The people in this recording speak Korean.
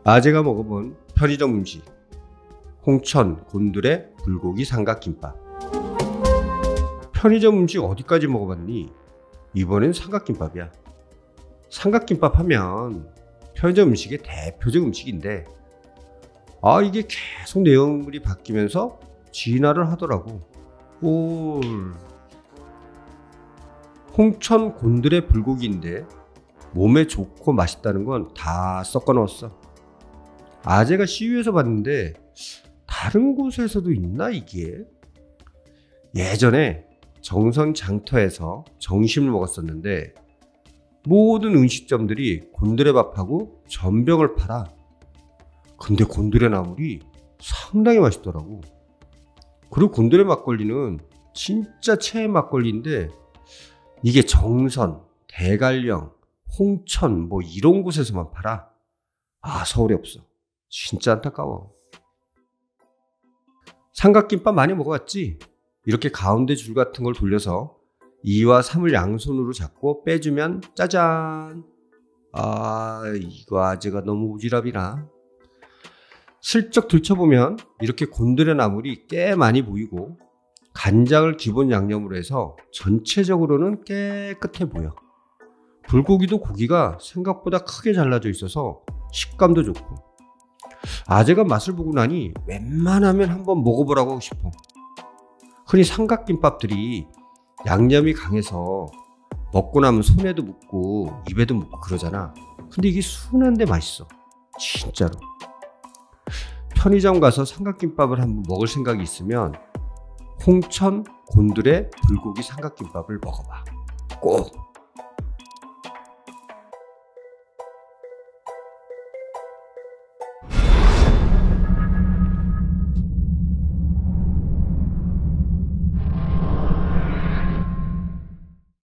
아재가 먹어본 편의점 음식, 홍천 곤드레 불고기 삼각김밥. 편의점 음식 어디까지 먹어봤니? 이번엔 삼각김밥이야. 삼각김밥 하면 편의점 음식의 대표적 음식인데 이게 계속 내용물이 바뀌면서 진화를 하더라고. 홍천 곤드레 불고기인데 몸에 좋고 맛있다는 건 다 섞어 넣었어. 아재가 CU에서 봤는데 다른 곳에서도 있나 이게? 예전에 정선 장터에서 점심을 먹었었는데 모든 음식점들이 곤드레밥하고 전병을 팔아. 근데 곤드레 나물이 상당히 맛있더라고. 그리고 곤드레 막걸리는 진짜 최애 막걸리인데 이게 정선, 대관령, 홍천 이런 곳에서만 팔아. 서울에 없어. 진짜 안타까워. 삼각김밥 많이 먹어봤지? 이렇게 가운데 줄 같은 걸 돌려서 2와 3을 양손으로 잡고 빼주면 짜잔! 이거 아재가 너무 오지랖이나. 슬쩍 들춰보면 이렇게 곤드레 나물이 꽤 많이 보이고 간장을 기본 양념으로 해서 전체적으로는 깨끗해 보여. 불고기도 고기가 생각보다 크게 잘라져 있어서 식감도 좋고. 아재가 맛을 보고 나니 웬만하면 한번 먹어보라고 하고 싶어. 흔히 삼각김밥들이 양념이 강해서 먹고 나면 손에도 묻고 입에도 묻고 그러잖아. 근데 이게 순한데 맛있어. 진짜로. 편의점 가서 삼각김밥을 한번 먹을 생각이 있으면 홍천 곤드레 불고기 삼각김밥을 먹어봐. 꼭!